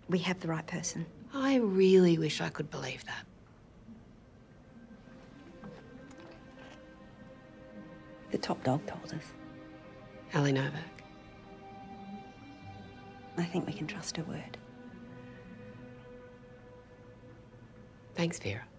We have the right person. I really wish I could believe that. The top dog told us. Ali Novak. I think we can trust her word. Thanks, Vera.